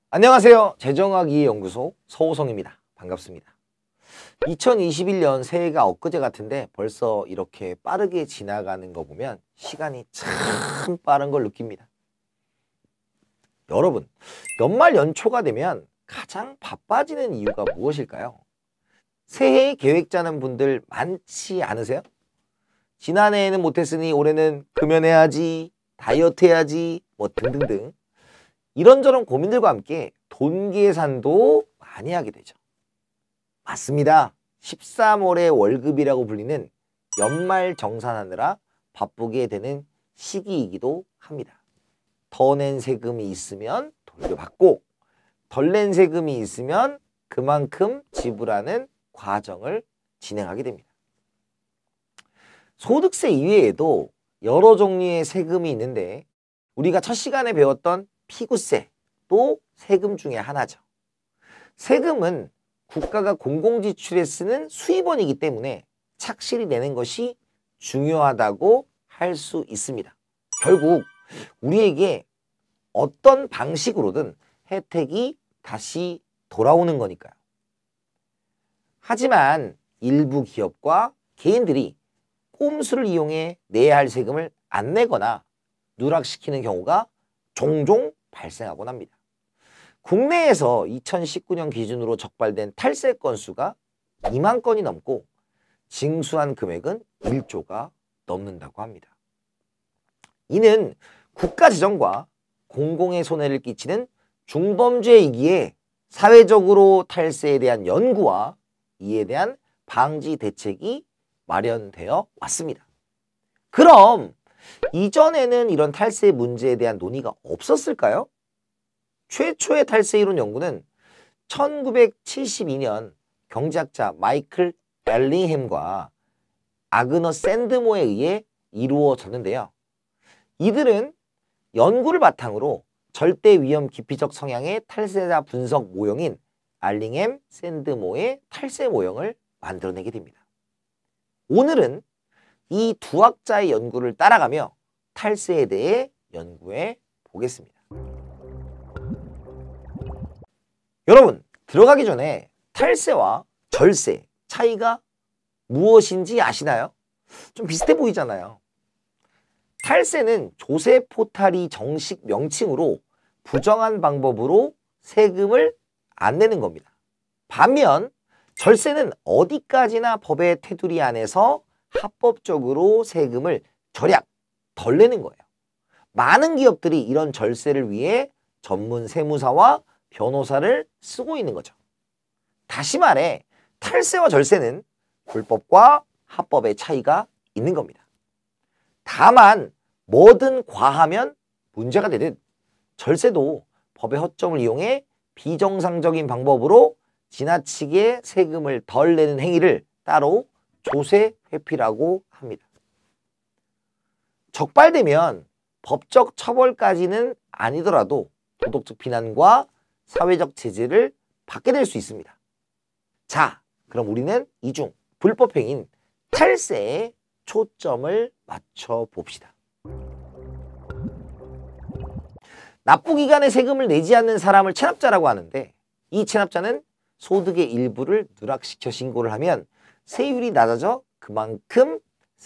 안녕하세요. 재정학 이해연구소 서호성입니다. 반갑습니다. 2021년 새해가 엊그제 같은데 벌써 이렇게 빠르게 지나가는 거 보면 시간이 참 빠른 걸 느낍니다. 여러분, 연말 연초가 되면 가장 바빠지는 이유가 무엇일까요? 새해 계획 짜는 분들 많지 않으세요? 지난해에는 못했으니 올해는 금연해야지, 다이어트 해야지, 뭐 등등등 이런저런 고민들과 함께 돈 계산도 많이 하게 되죠. 맞습니다. 13월의 월급이라고 불리는 연말 정산하느라 바쁘게 되는 시기이기도 합니다. 더 낸 세금이 있으면 돌려받고 덜 낸 세금이 있으면 그만큼 지불하는 과정을 진행하게 됩니다. 소득세 이외에도 여러 종류의 세금이 있는데 우리가 첫 시간에 배웠던 피구세도 세금 중에 하나죠. 세금은 국가가 공공지출에 쓰는 수입원이기 때문에 착실히 내는 것이 중요하다고 할 수 있습니다. 결국 우리에게 어떤 방식으로든 혜택이 다시 돌아오는 거니까요. 하지만 일부 기업과 개인들이 꼼수를 이용해 내야 할 세금을 안 내거나 누락시키는 경우가 종종 발생하곤 합니다. 국내에서 2019년 기준으로 적발된 탈세 건수가 2만 건이 넘고 징수한 금액은 1조가 넘는다고 합니다. 이는 국가 재정과 공공의 손해를 끼치는 중범죄이기에 사회적으로 탈세에 대한 연구와 이에 대한 방지 대책이 마련되어 왔습니다. 그럼 이전에는 이런 탈세 문제에 대한 논의가 없었을까요? 최초의 탈세 이론 연구는 1972년 경제학자 마이클 엘링햄과 아그너 샌드모에 의해 이루어졌는데요. 이들은 연구를 바탕으로 절대 위험 기피적 성향의 탈세자 분석 모형인 알링햄 샌드모의 탈세 모형을 만들어내게 됩니다. 오늘은 이 두 학자의 연구를 따라가며 탈세에 대해 연구해 보겠습니다. 여러분, 들어가기 전에 탈세와 절세 차이가 무엇인지 아시나요? 좀 비슷해 보이잖아요. 탈세는 조세 포탈이 정식 명칭으로 부정한 방법으로 세금을 안 내는 겁니다. 반면 절세는 어디까지나 법의 테두리 안에서 합법적으로 세금을 절약, 덜 내는 거예요. 많은 기업들이 이런 절세를 위해 전문 세무사와 변호사를 쓰고 있는 거죠. 다시 말해 탈세와 절세는 불법과 합법의 차이가 있는 겁니다. 다만 뭐든 과하면 문제가 되듯 절세도 법의 허점을 이용해 비정상적인 방법으로 지나치게 세금을 덜 내는 행위를 따로 조세 회피라고 합니다. 적발되면 법적 처벌까지는 아니더라도 도덕적 비난과 사회적 제재를 받게 될 수 있습니다. 자, 그럼 우리는 이 중 불법행위인 탈세에 초점을 맞춰 봅시다. 납부기간에 세금을 내지 않는 사람을 체납자라고 하는데 이 체납자는 소득의 일부를 누락시켜 신고를 하면 세율이 낮아져 그만큼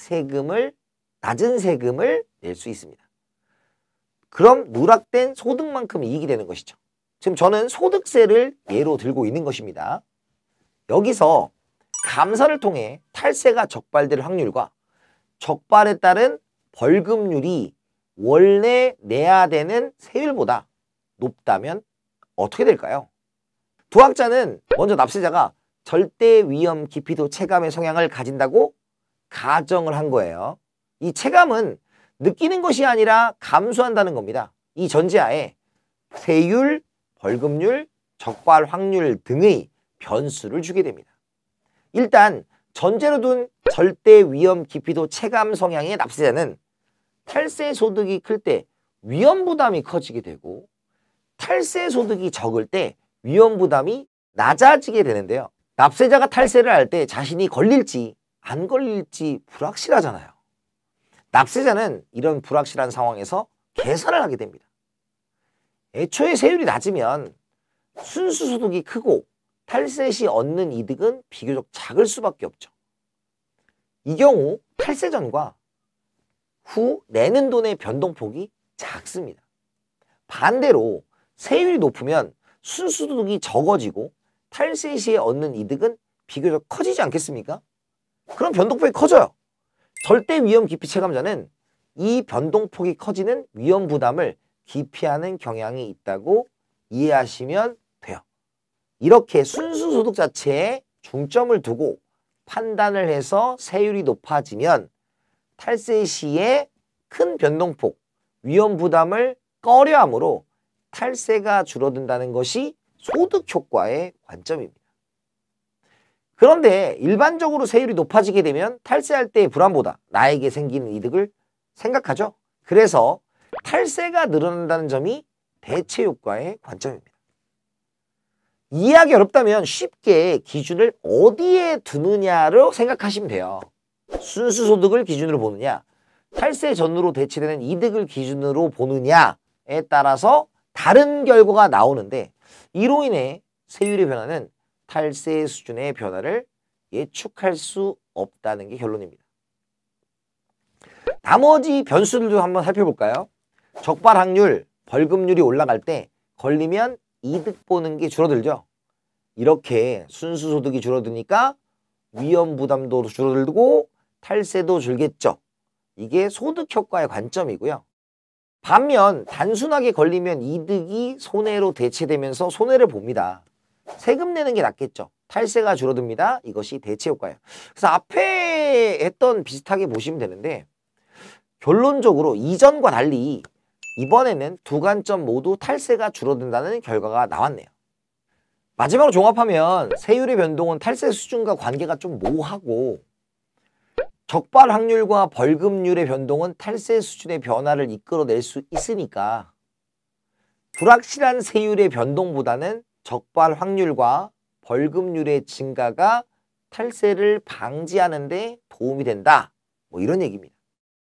낮은 세금을 낼 수 있습니다. 그럼 누락된 소득만큼 이익이 되는 것이죠. 지금 저는 소득세를 예로 들고 있는 것입니다. 여기서 감사를 통해 탈세가 적발될 확률과 적발에 따른 벌금률이 원래 내야 되는 세율보다 높다면 어떻게 될까요? 두 학자는 먼저 납세자가 절대 위험 기피도 체감의 성향을 가진다고 가정을 한 거예요. 이 체감은 느끼는 것이 아니라 감수한다는 겁니다. 이 전제하에 세율, 벌금률, 적발 확률 등의 변수를 주게 됩니다. 일단 전제로 둔 절대 위험 기피도 체감 성향의 납세자는 탈세 소득이 클 때 위험 부담이 커지게 되고 탈세 소득이 적을 때 위험 부담이 낮아지게 되는데요. 납세자가 탈세를 할 때 자신이 걸릴지 안 걸릴지 불확실하잖아요. 납세자는 이런 불확실한 상황에서 계산을 하게 됩니다. 애초에 세율이 낮으면 순수 소득이 크고 탈세 시 얻는 이득은 비교적 작을 수밖에 없죠. 이 경우 탈세 전과 후 내는 돈의 변동폭이 작습니다. 반대로 세율이 높으면 순수 소득이 적어지고 탈세 시에 얻는 이득은 비교적 커지지 않겠습니까? 그럼 변동폭이 커져요. 절대 위험 기피 체감자는 이 변동폭이 커지는 위험 부담을 기피하는 경향이 있다고 이해하시면 돼요. 이렇게 순수 소득 자체에 중점을 두고 판단을 해서 세율이 높아지면 탈세 시에 큰 변동폭, 위험 부담을 꺼려하므로 탈세가 줄어든다는 것이 소득 효과의 관점입니다. 그런데 일반적으로 세율이 높아지게 되면 탈세할 때의 불안보다 나에게 생기는 이득을 생각하죠. 그래서 탈세가 늘어난다는 점이 대체 효과의 관점입니다. 이해하기 어렵다면 쉽게 기준을 어디에 두느냐로 생각하시면 돼요. 순수 소득을 기준으로 보느냐, 탈세 전후로 대체되는 이득을 기준으로 보느냐에 따라서 다른 결과가 나오는데, 이로 인해 세율의 변화는 탈세 수준의 변화를 예측할 수 없다는 게 결론입니다. 나머지 변수들도 한번 살펴볼까요? 적발 확률, 벌금률이 올라갈 때 걸리면 이득 보는 게 줄어들죠. 이렇게 순수 소득이 줄어드니까 위험 부담도 줄어들고 탈세도 줄겠죠. 이게 소득 효과의 관점이고요. 반면 단순하게 걸리면 이득이 손해로 대체되면서 손해를 봅니다. 세금 내는 게 낫겠죠. 탈세가 줄어듭니다. 이것이 대체 효과예요. 그래서 앞에 했던 비슷하게 보시면 되는데, 결론적으로 이전과 달리 이번에는 두 관점 모두 탈세가 줄어든다는 결과가 나왔네요. 마지막으로 종합하면 세율의 변동은 탈세 수준과 관계가 좀 모호하고, 적발 확률과 벌금률의 변동은 탈세 수준의 변화를 이끌어낼 수 있으니까 불확실한 세율의 변동보다는 적발 확률과 벌금률의 증가가 탈세를 방지하는 데 도움이 된다. 뭐 이런 얘기입니다.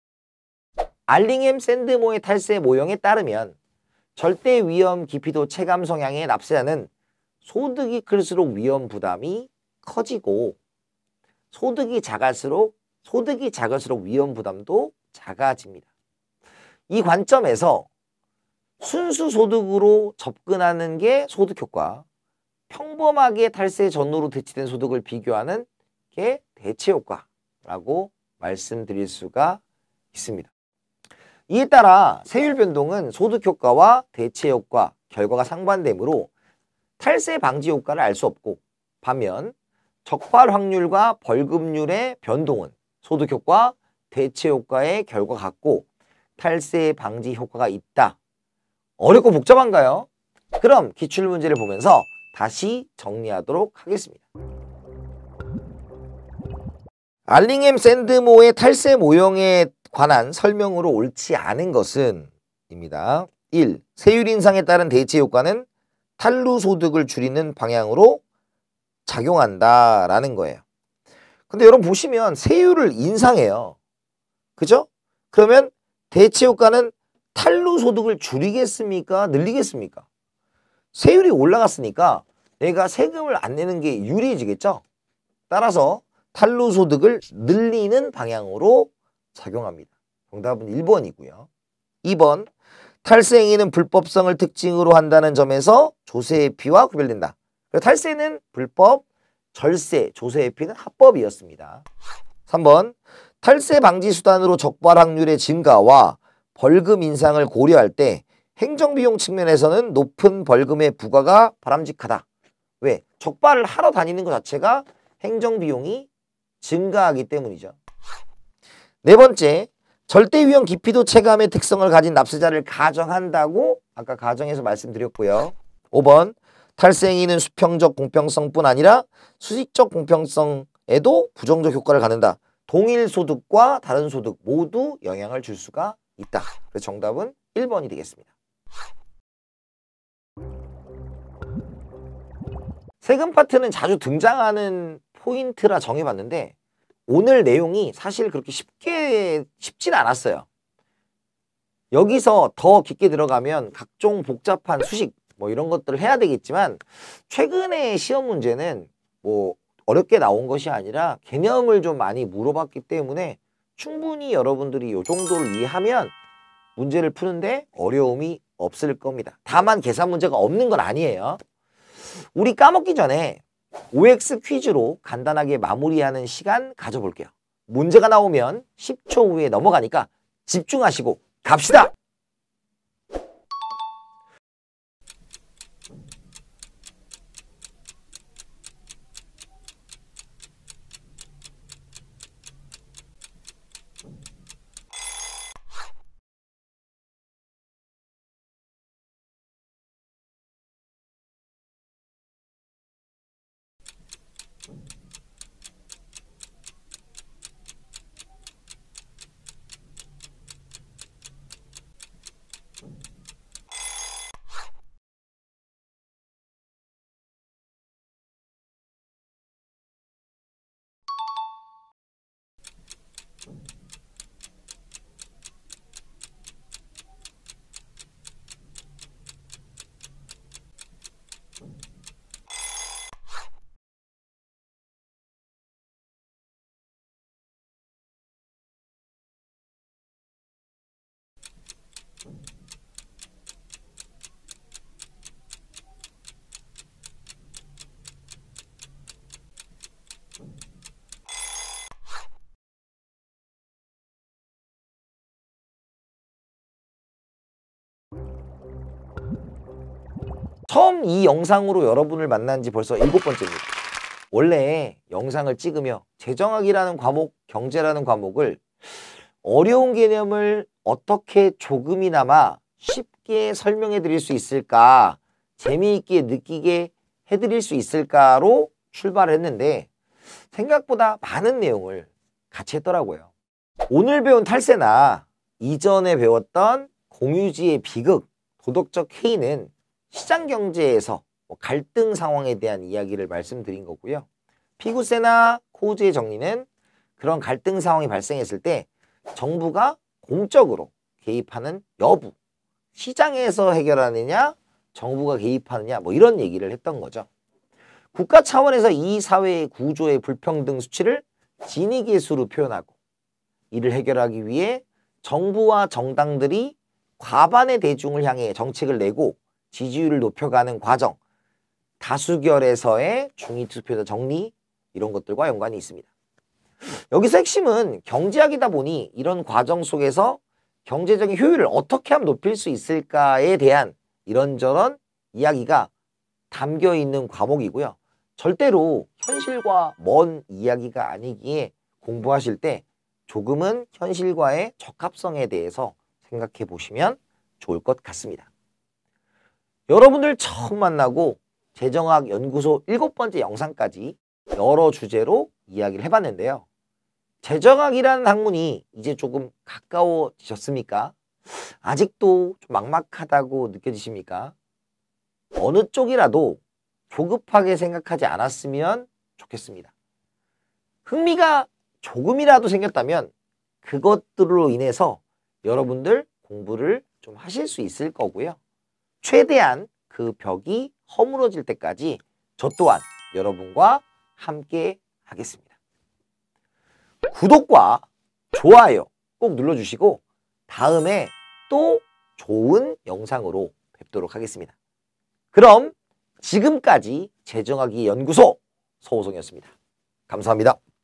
알링햄 샌드모의 탈세 모형에 따르면 절대 위험 기피도 체감 성향의 납세자는 소득이 클수록 위험 부담이 커지고 소득이 작을수록 위험 부담도 작아집니다. 이 관점에서 순수 소득으로 접근하는 게 소득 효과, 평범하게 탈세 전후로 대체된 소득을 비교하는 게 대체 효과라고 말씀드릴 수가 있습니다. 이에 따라 세율 변동은 소득 효과와 대체 효과, 결과가 상반되므로 탈세 방지 효과를 알 수 없고, 반면 적발 확률과 벌금률의 변동은 소득 효과, 대체 효과의 결과 같고 탈세 방지 효과가 있다. 어렵고 복잡한가요? 그럼 기출문제를 보면서 다시 정리하도록 하겠습니다. 알링햄 샌드모의 탈세 모형에 관한 설명으로 옳지 않은 것은 입니다. 1. 세율 인상에 따른 대체 효과는 탈루 소득을 줄이는 방향으로 작용한다라는 거예요. 근데 여러분 보시면 세율을 인상해요. 그죠? 그러면 대체 효과는 탈루 소득을 줄이겠습니까? 늘리겠습니까? 세율이 올라갔으니까 내가 세금을 안 내는 게 유리해지겠죠? 따라서 탈루 소득을 늘리는 방향으로 작용합니다. 정답은 1번이고요. 2번, 탈세 행위는 불법성을 특징으로 한다는 점에서 조세회피와 구별된다. 탈세는 불법, 절세, 조세회피는 합법이었습니다. 3번, 탈세 방지 수단으로 적발 확률의 증가와 벌금 인상을 고려할 때 행정비용 측면에서는 높은 벌금의 부과가 바람직하다. 왜? 적발을 하러 다니는 것 자체가 행정비용이 증가하기 때문이죠. 네 번째, 절대위험 기피도 체감의 특성을 가진 납세자를 가정한다고 아까 가정해서 말씀드렸고요. 5번, 탈세 행위는 수평적 공평성뿐 아니라 수직적 공평성에도 부정적 효과를 갖는다. 동일 소득과 다른 소득 모두 영향을 줄 수가 있다. 그래서 정답은 1번이 되겠습니다. 세금 파트는 자주 등장하는 포인트라 정해봤는데 오늘 내용이 사실 그렇게 쉽진 않았어요. 여기서 더 깊게 들어가면 각종 복잡한 수식, 뭐 이런 것들을 해야 되겠지만 최근에 시험 문제는 뭐 어렵게 나온 것이 아니라 개념을 좀 많이 물어봤기 때문에 충분히 여러분들이 이 정도를 이해하면 문제를 푸는데 어려움이 없을 겁니다. 다만 계산 문제가 없는 건 아니에요. 우리 까먹기 전에 OX 퀴즈로 간단하게 마무리하는 시간 가져볼게요. 문제가 나오면 10초 후에 넘어가니까 집중하시고 갑시다. 처음 이 영상으로 여러분을 만난 지 벌써 7번째입니다. 원래 영상을 찍으며 재정학이라는 과목, 경제라는 과목을 어려운 개념을 어떻게 조금이나마 쉽게 설명해 드릴 수 있을까, 재미있게 느끼게 해드릴 수 있을까로 출발을 했는데 생각보다 많은 내용을 같이 했더라고요. 오늘 배운 탈세나 이전에 배웠던 공유지의 비극, 도덕적 해이는 시장 경제에서 갈등 상황에 대한 이야기를 말씀드린 거고요. 피구세나 코우즈의 정리는 그런 갈등 상황이 발생했을 때 정부가 공적으로 개입하는 여부, 시장에서 해결하느냐, 정부가 개입하느냐, 뭐 이런 얘기를 했던 거죠. 국가 차원에서 이 사회의 구조의 불평등 수치를 지니계수로 표현하고 이를 해결하기 위해 정부와 정당들이 과반의 대중을 향해 정책을 내고 지지율을 높여가는 과정, 다수결에서의 중위투표자 정리, 이런 것들과 연관이 있습니다. 여기서 핵심은 경제학이다 보니 이런 과정 속에서 경제적인 효율을 어떻게 하면 높일 수 있을까에 대한 이런저런 이야기가 담겨 있는 과목이고요. 절대로 현실과 먼 이야기가 아니기에 공부하실 때 조금은 현실과의 적합성에 대해서 생각해 보시면 좋을 것 같습니다. 여러분들 처음 만나고 재정학 연구소 7번째 영상까지 여러 주제로 이야기를 해봤는데요. 재정학이라는 학문이 이제 조금 가까워지셨습니까? 아직도 좀 막막하다고 느껴지십니까? 어느 쪽이라도 조급하게 생각하지 않았으면 좋겠습니다. 흥미가 조금이라도 생겼다면 그것들로 인해서 여러분들 공부를 좀 하실 수 있을 거고요. 최대한 그 벽이 허물어질 때까지 저 또한 여러분과 함께 하겠습니다. 구독과 좋아요 꼭 눌러주시고 다음에 또 좋은 영상으로 뵙도록 하겠습니다. 그럼 지금까지 재정학이 연구소 서호성이었습니다. 감사합니다.